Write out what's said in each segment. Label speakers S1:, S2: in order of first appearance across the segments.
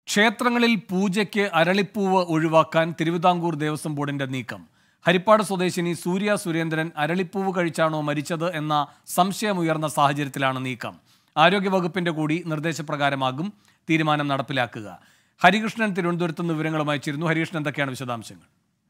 S1: ക്ഷേത്രങ്ങളിൽ പൂജയ്ക്ക് അരളിപ്പൂവ് ഒഴിവാക്കാൻ തിരുവിതാംകൂർ ദേവസ്വം ബോർഡിന്റെ നീക്കം. ഹരിപ്പാട് സ്വദേശിനി സൂര്യ സുരേന്ദ്രൻ അരളിപ്പൂവ് കഴിച്ചാണോ മരിച്ചത് എന്ന സംശയമുയർന്ന സാഹചര്യത്തിലാണ് നീക്കം. ആരോഗ്യവകുപ്പിന്റെ കൂടി നിർദ്ദേശപ്രകാരമാകും തീരുമാനം നടപ്പിലാക്കുക. ഹരികൃഷ്ണൻ തിരുവനന്തപുരത്ത് നിന്ന് വിവരങ്ങളുമായി ചേരുന്നു. ഹരികൃഷ്ണൻ, എന്തൊക്കെയാണ് വിശദാംശങ്ങൾ?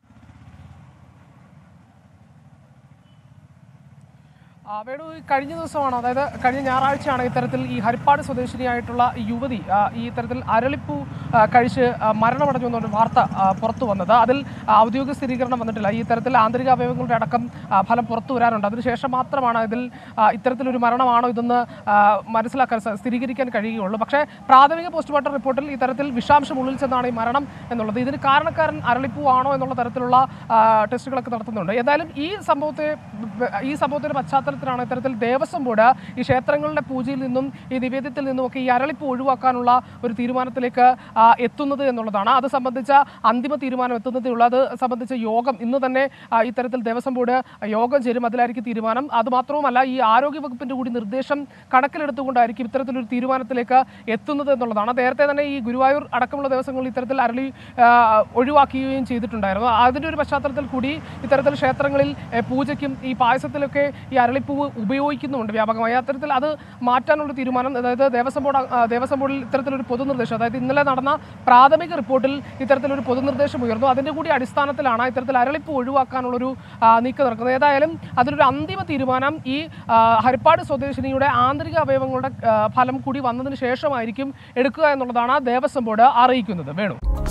S2: വേണു, കഴിഞ്ഞ ദിവസമാണ്, അതായത് കഴിഞ്ഞ ഞായറാഴ്ചയാണ് ഇത്തരത്തിൽ ഈ ഹരിപ്പാട് സ്വദേശിനിയായിട്ടുള്ള യുവതി ഈ തരത്തിൽ അരളിപ്പൂ കഴിച്ച് മരണമടഞ്ഞു എന്നൊരു വാർത്ത പുറത്തു വന്നത്. അതിൽ ഔദ്യോഗിക സ്ഥിരീകരണം വന്നിട്ടില്ല. ഈ തരത്തിൽ ആന്തരിക അവയവങ്ങളുടെ അടക്കം ഫലം പുറത്തു വരാനുണ്ട്. അതിനുശേഷം മാത്രമാണ് ഇതിൽ ഇത്തരത്തിലൊരു മരണമാണോ ഇതെന്ന് സ്ഥിരീകരിക്കാൻ കഴിയുകയുള്ളൂ. പക്ഷേ പ്രാഥമിക പോസ്റ്റ്മോർട്ടം റിപ്പോർട്ടിൽ ഇത്തരത്തിൽ വിഷാംശം ഉള്ളിൽ ചെന്നാണ് ഈ മരണം എന്നുള്ളത്. ഇതിന് കാരണക്കാരൻ അരളിപ്പൂ ആണോ എന്നുള്ള തരത്തിലുള്ള ടെസ്റ്റുകളൊക്കെ നടത്തുന്നുണ്ട്. ഏതായാലും ഈ സംഭവത്തിന്റെ പശ്ചാത്തലത്തിൽ ഇത്തരത്തിൽ ദേവസ്വം ബോർഡ് ഈ ക്ഷേത്രങ്ങളുടെ പൂജയിൽ നിന്നും ഈ നിവേദ്യത്തിൽ നിന്നുമൊക്കെ ഈ അരളിപ്പ് ഒഴിവാക്കാനുള്ള ഒരു തീരുമാനത്തിലേക്ക് എത്തുന്നത് എന്നുള്ളതാണ്. അത് സംബന്ധിച്ച അന്തിമ തീരുമാനം എത്തുന്നതേ ഉള്ളൂ. അത് സംബന്ധിച്ച യോഗം ഇന്ന് തന്നെ ഇത്തരത്തിൽ ദേവസ്വം ബോർഡ് യോഗം ചേരും. അതിലായിരിക്കും തീരുമാനം. അതുമാത്രവുമല്ല, ഈ ആരോഗ്യവകുപ്പിന്റെ കൂടി നിർദ്ദേശം കണക്കിലെടുത്തുകൊണ്ടായിരിക്കും ഇത്തരത്തിലൊരു തീരുമാനത്തിലേക്ക് എത്തുന്നത് എന്നുള്ളതാണ്. നേരത്തെ തന്നെ ഈ ഗുരുവായൂർ അടക്കമുള്ള ദിവസങ്ങളിൽ ഇത്തരത്തിൽ അരളി ഒഴിവാക്കുകയും ചെയ്തിട്ടുണ്ടായിരുന്നു. അതിൻ്റെ ഒരു പശ്ചാത്തലത്തിൽ കൂടി ഇത്തരത്തിൽ ക്ഷേത്രങ്ങളിൽ പൂജയ്ക്കും ഈ പായസത്തിലൊക്കെ ഈ അരളിപ്പൂവ് ഉപയോഗിക്കുന്നുണ്ട് വ്യാപകമായി. അത്തരത്തിൽ അത് മാറ്റാനുള്ള തീരുമാനം, അതായത് ദേവസ്വം ബോർഡിൽ ഇത്തരത്തിലൊരു പൊതുനിർദ്ദേശം, അതായത് ഇന്നലെ നടന്ന പ്രാഥമിക റിപ്പോർട്ടിൽ ഇത്തരത്തിലൊരു പൊതുനിർദ്ദേശം ഉയർന്നു. അതിൻ്റെ കൂടി അടിസ്ഥാനത്തിലാണ് ഇത്തരത്തിൽ അരളിപ്പ് ഒഴിവാക്കാനുള്ളൊരു നീക്കം നടക്കുന്നത്. ഏതായാലും അതിനൊരു അന്തിമ തീരുമാനം ഈ ഹരിപ്പാട് സ്വദേശിനിയുടെ ആന്തരിക അവയവങ്ങളുടെ ഫലം കൂടി വന്നതിന് ശേഷമായിരിക്കും എടുക്കുക എന്നുള്ളതാണ് ദേവസ്വം ബോർഡ് അറിയിക്കുന്നത്. വേണു.